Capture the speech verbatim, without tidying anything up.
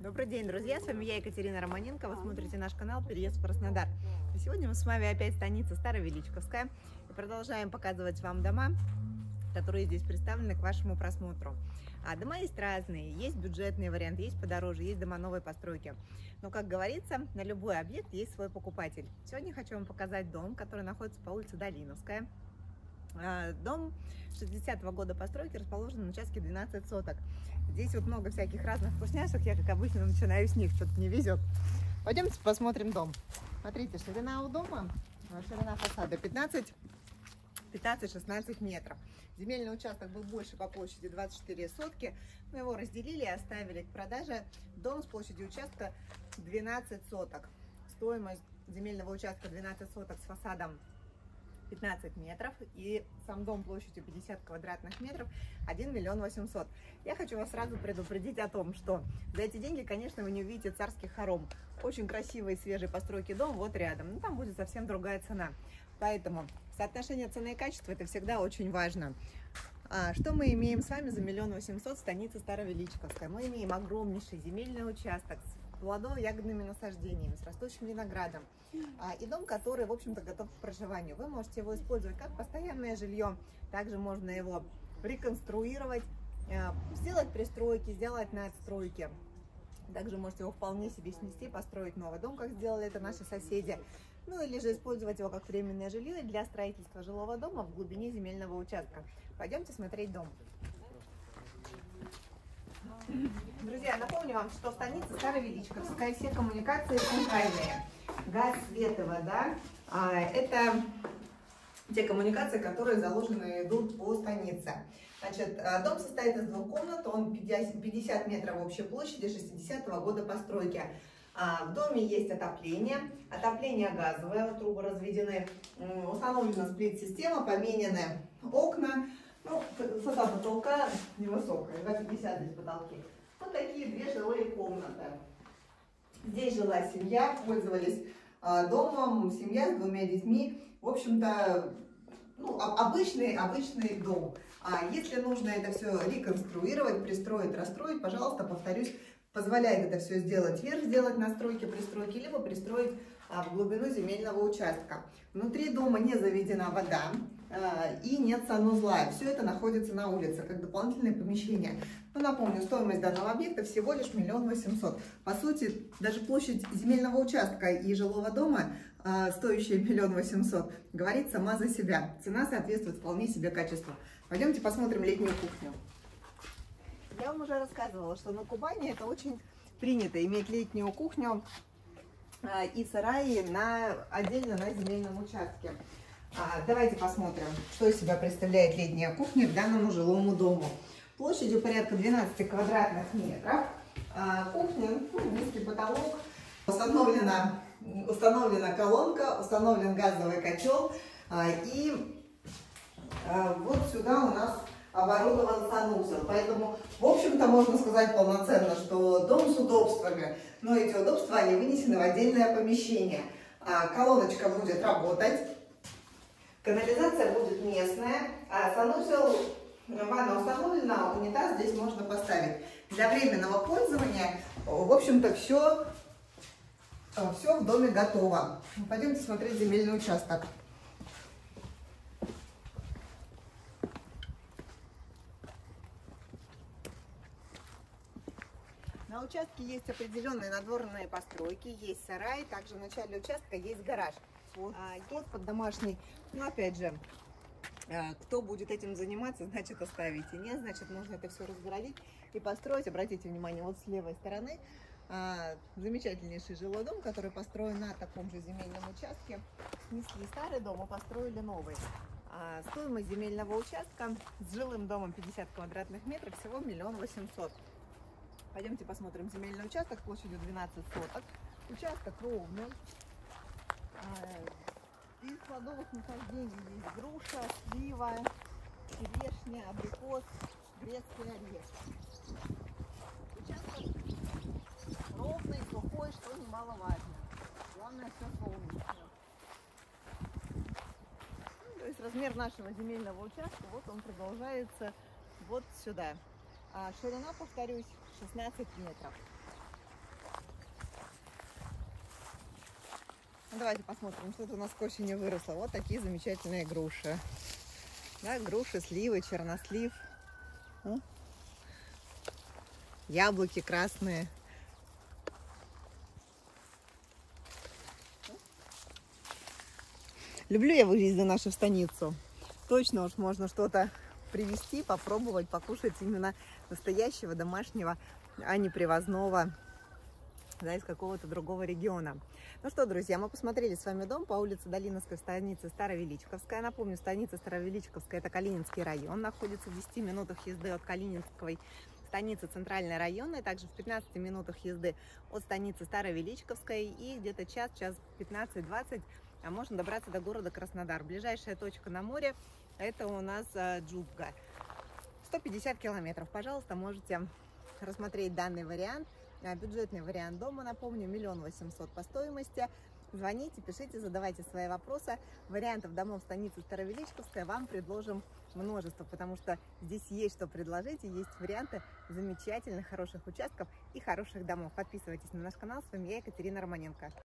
Добрый день, друзья! С вами я, Екатерина Романенко. Вы смотрите наш канал «Переезд в Краснодар». И сегодня мы с вами опять станица Старовеличковская и продолжаем показывать вам дома, которые здесь представлены к вашему просмотру. А дома есть разные, есть бюджетные варианты, есть подороже, есть дома новой постройки. Но, как говорится, на любой объект есть свой покупатель. Сегодня хочу вам показать дом, который находится по улице Долиновская. Дом шестидесятого года постройки, расположен на участке двенадцать соток. Здесь вот много всяких разных вкусняшек. Я, как обычно, начинаю с них, что-то не везет. Пойдемте посмотрим дом. Смотрите, ширина у дома, ширина фасада пятнадцать-шестнадцать метров. Земельный участок был больше по площади двадцать четыре сотки. Мы его разделили и оставили к продаже. Дом с площадью участка двенадцать соток. Стоимость земельного участка двенадцать соток с фасадом пятнадцать метров, и сам дом площадью пятьдесят квадратных метров один миллион восемьсот. Я хочу вас сразу предупредить о том, что за эти деньги, конечно, вы не увидите царских хором. Очень красивый свежей постройки дом вот рядом, но там будет совсем другая цена. Поэтому соотношение цены и качества — это всегда очень важно. А что мы имеем с вами за миллион восемьсот в станице Старовеличковская? Мы имеем огромнейший земельный участок с плодово-ягодными насаждениями, с растущим виноградом. А, и дом, который, в общем-то, готов к проживанию. Вы можете его использовать как постоянное жилье, также можно его реконструировать, сделать пристройки, сделать надстройки. Также можете его вполне себе снести, построить новый дом, как сделали это наши соседи. Ну или же использовать его как временное жилье для строительства жилого дома в глубине земельного участка. Пойдемте смотреть дом. Друзья, напомню вам, что станица Старовеличковская, все коммуникации центральные. Газ, свет и вода – это те коммуникации, которые заложены идут по станице. Значит, дом состоит из двух комнат, он пятьдесят метров общей площади, шестидесятого года постройки. В доме есть отопление, отопление газовое, трубы разведены, установлена сплит-система, поменены окна. Ну, высота потолка невысокая, два пятьдесят здесь потолки. Вот такие две жилые комнаты. Здесь жила семья, пользовались э, домом, семья с двумя детьми. В общем-то, ну, обычный, обычный дом. А если нужно это все реконструировать, пристроить, расстроить, пожалуйста, повторюсь, позволяет это все сделать вверх, сделать настройки, пристройки, либо пристроить а, в глубину земельного участка. Внутри дома не заведена вода а, и нет санузла. Все это находится на улице, как дополнительное помещение. Но напомню, стоимость данного объекта всего лишь миллион восемьсот. По сути, даже площадь земельного участка и жилого дома, а, стоящая миллион восемьсот, говорит сама за себя. Цена соответствует вполне себе качеству. Пойдемте посмотрим летнюю кухню. Я вам уже рассказывала, что на Кубани это очень принято иметь летнюю кухню а, и сараи на, отдельно на земельном участке. А, давайте посмотрим, что из себя представляет летняя кухня к данному жилому дому. Площадью порядка двенадцати квадратных метров. А, кухня, ну, низкий потолок, установлена, установлена колонка, установлен газовый котел. А, и а, вот сюда у нас оборудован санузел. Поэтому, в общем-то, можно сказать полноценно, что дом с удобствами, но эти удобства, они вынесены в отдельное помещение. А, колоночка будет работать, канализация будет местная, а санузел, ванна установлена, унитаз здесь можно поставить. Для временного пользования, в общем-то, все, все в доме готово. Пойдемте смотреть земельный участок. На участке есть определенные надворные постройки, есть сарай, также в начале участка есть гараж. Вот, а, есть под домашний. Но опять же, кто будет этим заниматься, значит оставите. Нет, значит можно это все разгородить и построить. Обратите внимание, вот с левой стороны а, замечательнейший жилой дом, который построен на таком же земельном участке. Снесли старый дом и построили новый. А, стоимость земельного участка с жилым домом пятьдесят квадратных метров всего миллион восемьсот. Пойдемте посмотрим земельный участок площадью двенадцать соток. Участок ровный. Из плодовых насаждений есть груша, слива, черешня, абрикос, грецкий орех. Участок ровный, сухой, что немаловажно. Главное, все солнечно. Ну, то есть размер нашего земельного участка, вот он продолжается вот сюда. А ширина, повторюсь, шестнадцать метров. Ну, давайте посмотрим, что-то у нас к осени выросло. Вот такие замечательные груши. Да, груши, сливы, чернослив. Яблоки красные. Люблю я выезды наши в станицу. Точно уж можно что-то привезти, попробовать, покушать именно настоящего, домашнего, а не привозного, да, из какого-то другого региона. Ну что, друзья, мы посмотрели с вами дом по улице Долиновской, станице Старовеличковская. Напомню, станица Старовеличковская — это Калининский район, находится в десяти минутах езды от Калининской станицы центральной районной, также в пятнадцати минутах езды от станицы Старовеличковской, и где-то час, час пятнадцать-двадцать а можно добраться до города Краснодар. Ближайшая точка на море — это у нас Джубга. сто пятьдесят километров. Пожалуйста, можете рассмотреть данный вариант. Бюджетный вариант дома, напомню, миллион восемьсот по стоимости. Звоните, пишите, задавайте свои вопросы. Вариантов домов станицы Старовеличковская вам предложим множество, потому что здесь есть что предложить, и есть варианты замечательных, хороших участков и хороших домов. Подписывайтесь на наш канал. С вами я, Екатерина Романенко.